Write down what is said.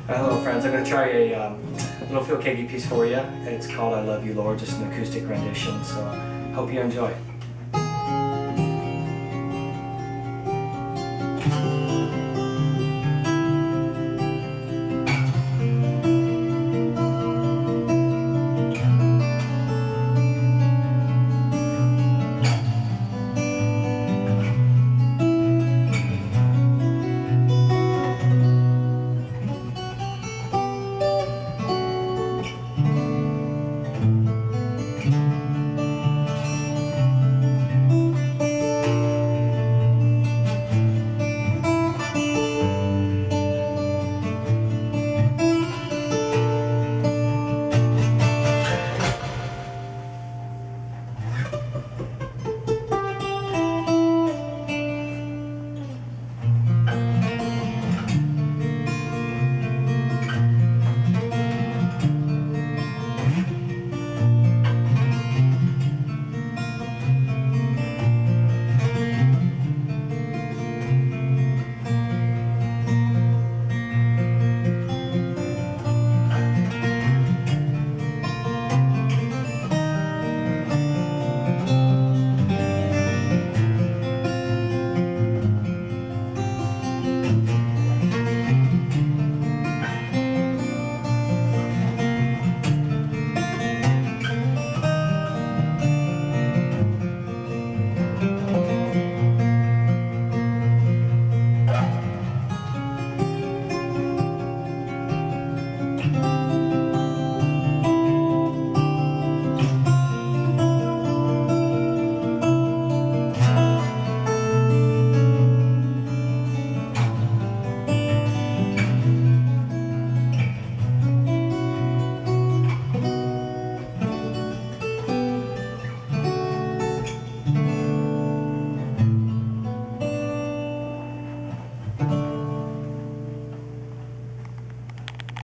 Hello friends, I'm going to try a little Phil Keaggy piece for you. It's called I Love You Lord, just an acoustic rendition, so hope you enjoy.